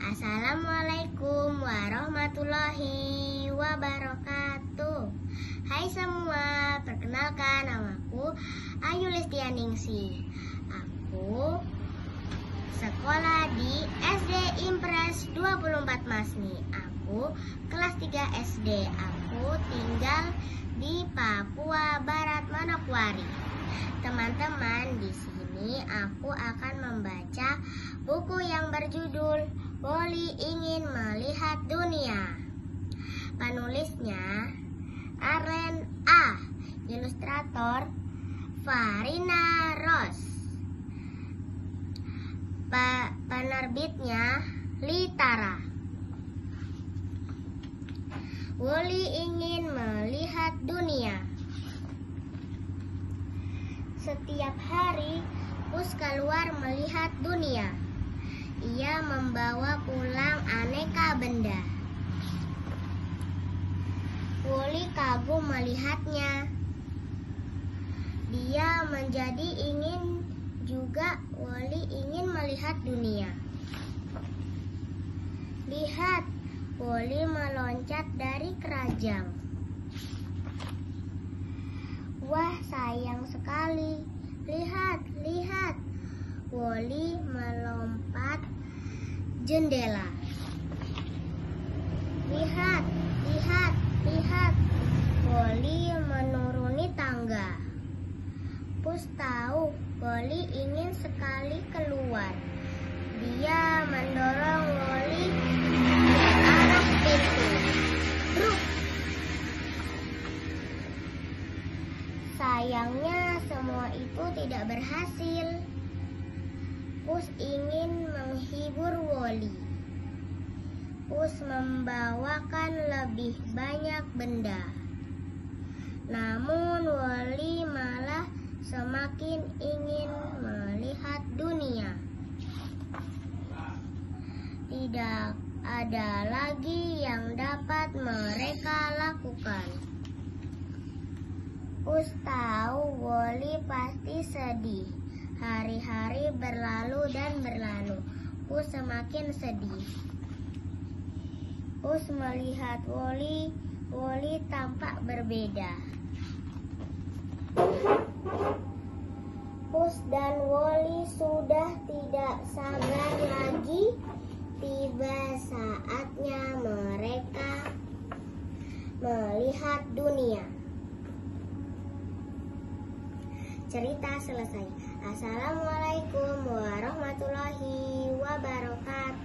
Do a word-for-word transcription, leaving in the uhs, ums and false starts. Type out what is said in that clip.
Assalamualaikum warahmatullahi wabarakatuh. Hai semua, perkenalkan namaku Ayu Listianingsih. Aku sekolah di S D Impres dua puluh empat Masni. Aku kelas tiga S D. Aku tinggal di Papua Barat, Manokwari. Teman-teman, di sini aku akan membaca buku yang berjudul Woli Ingin Melihat Dunia. Penulisnya Aren A. Ilustrator Farina Ros. Pa penerbitnya Litara. Woli ingin melihat dunia. Setiap hari Pus keluar melihat dunia. Ia membawa pulang aneka benda. Woli kagum melihatnya. Dia menjadi ingin juga. Woli ingin melihat dunia. Lihat, Woli meloncat dari keranjang. Wah, sayang sekali. Lihat, lihat. Woli melompat jendela. Lihat, lihat, lihat. Woli menuruni tangga. Pus tahu Woli ingin sekali keluar. Dia mendorong Woli ke arah pintu. Bruk. Sayangnya semua itu tidak berhasil. Pus ingin menghibur Woli. Pus membawakan lebih banyak benda. Namun Woli malah semakin ingin melihat dunia. Tidak ada lagi yang dapat mereka lakukan. Pus tahu Woli pasti sedih. Hari-hari berlalu dan berlalu. Pus semakin sedih. Pus melihat Woli. Woli tampak berbeda. Pus dan Woli sudah tidak sabar lagi. Tiba saatnya mereka melihat dunia. Cerita selesai. Assalamualaikum warahmatullahi wabarakatuh.